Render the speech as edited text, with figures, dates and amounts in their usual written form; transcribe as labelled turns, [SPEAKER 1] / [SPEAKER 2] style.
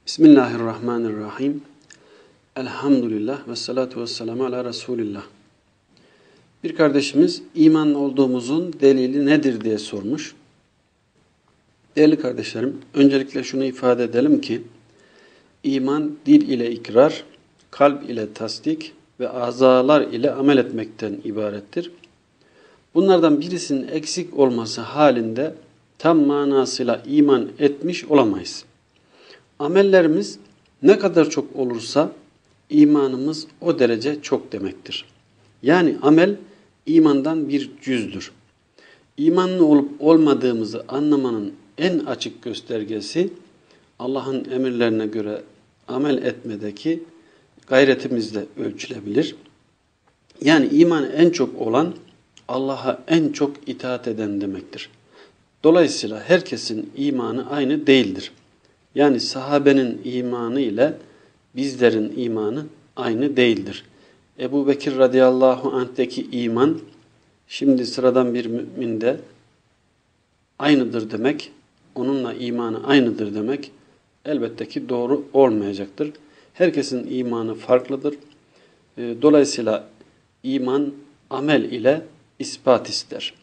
[SPEAKER 1] Bismillahirrahmanirrahim. Elhamdülillah ve salatu ve selamu ala Resulillah. Bir kardeşimiz iman olduğumuzun delili nedir diye sormuş. Değerli kardeşlerim, öncelikle şunu ifade edelim ki iman dil ile ikrar, kalp ile tasdik ve azalar ile amel etmekten ibarettir. Bunlardan birisinin eksik olması halinde tam manasıyla iman etmiş olamayız. Amellerimiz ne kadar çok olursa imanımız o derece çok demektir. Yani amel imandan bir cüzdür. İmanlı olup olmadığımızı anlamanın en açık göstergesi Allah'ın emirlerine göre amel etmedeki gayretimizle ölçülebilir. Yani iman en çok olan Allah'a en çok itaat eden demektir. Dolayısıyla herkesin imanı aynı değildir. Yani sahabenin imanı ile bizlerin imanı aynı değildir. Ebu Bekir radıyallahu anh'teki iman, şimdi sıradan bir müminde aynıdır demek, onunla imanı aynıdır demek elbette ki doğru olmayacaktır. Herkesin imanı farklıdır. Dolayısıyla iman amel ile ispat ister.